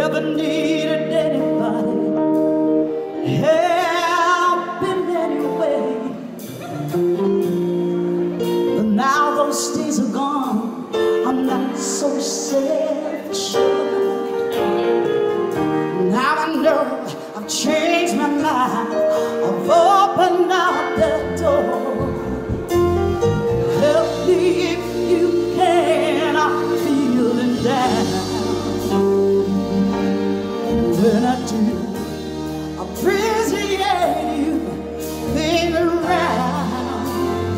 Never needed anybody help in any way. But now those days are gone. I'm not so self-assured. Now I know I've changed my mind. I've opened up the door. Help me if you can. I'm feeling down. When I do, I appreciate you being around.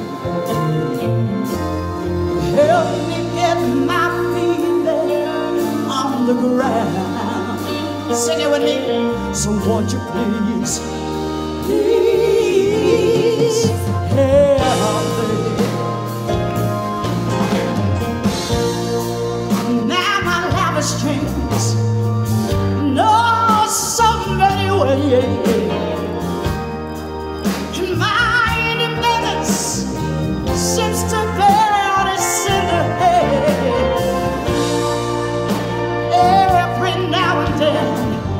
Help me get my feet there on the ground. Sing it with me. So won't you please, please help me. Now my life has changed. No, so many ways. And my independence seems to be on its head. Every now and then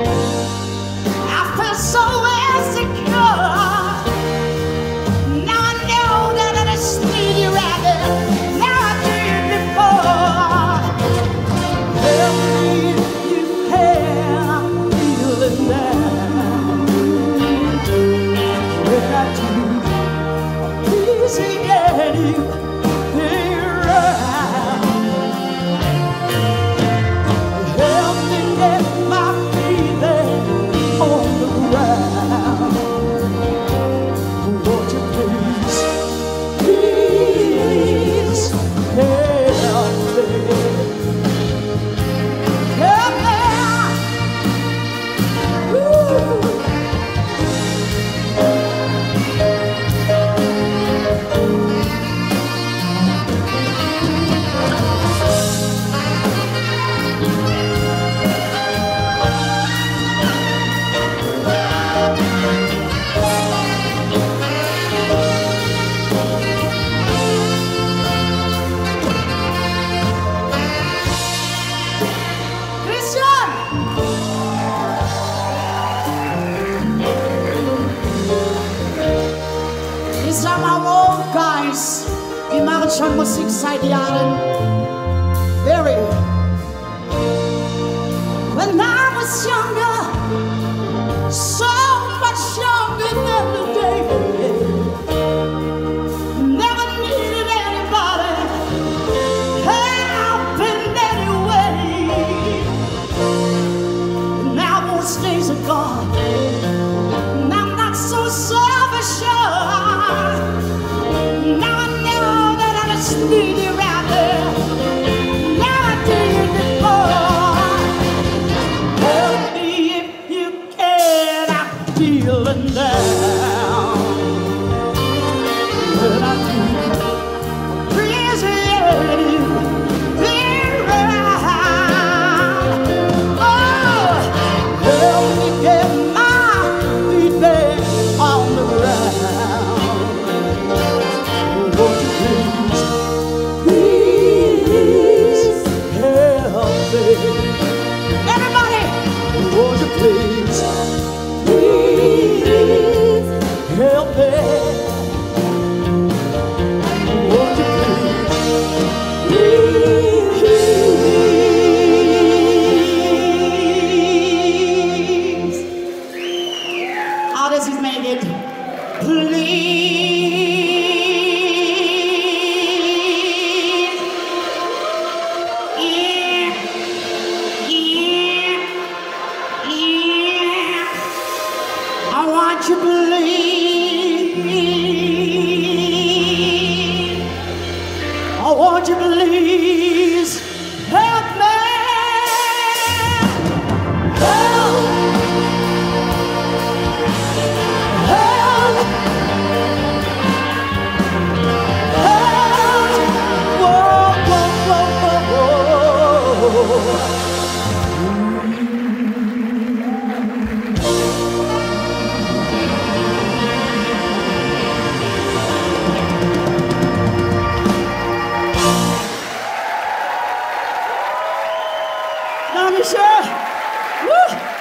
I feel so insecure. Now I know that I just need you right there. Now I did before. Help me if you can. I'm feeling down. When I do, please get you around. Help me get my feet there on the ground. Won't you please, please help me? Help me. Ooh. Christian! These are my old guys. Wir machen schon Musik seit Jahren. Very. When I was younger, so much younger than today, never needed anybody help in any way. Now those days are gone. And I'm not so self-assured. Now I know that I just need you right there. Now I did before. Help me if you can. I'm feeling down. When I do, appreciate you being around. Oh, help me get my feet there on the ground. Won't you please, please help me? Everybody, won't you please, please help me? Won't you please, please? How does he make it? Please. Yeah, yeah, yeah. I want you to believe. I want you to please help me. Help. Help. Help. Whoa, whoa, whoa, whoa, whoa. Dankeschön. Woo!